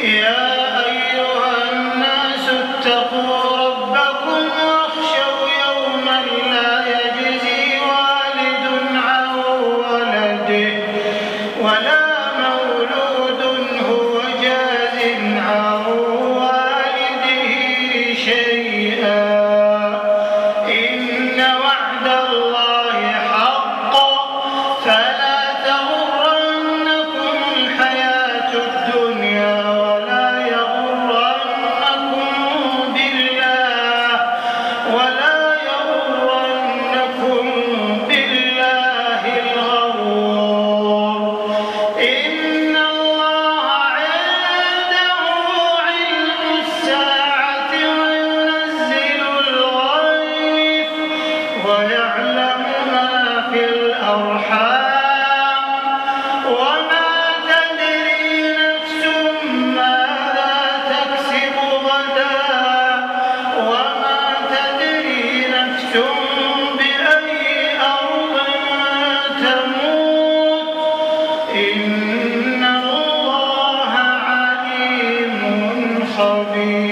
يا أيها الناس اتقوا ربكم واخشوا يوما لا يجزي والد عن ولده ولا مولود هو جاز عن والده شيئا إن وعد الله حق فلا تغرنكم الحياة الدنيا ولا يغرنكم بالله الغرور إن الله عنده علم الساعة وينزل الغيث ويعلم ما في الأرحام وما تدري نفس ماذا تكسب غدا وما تدري نفس بأي أرض تموت إن الله عليم خبير.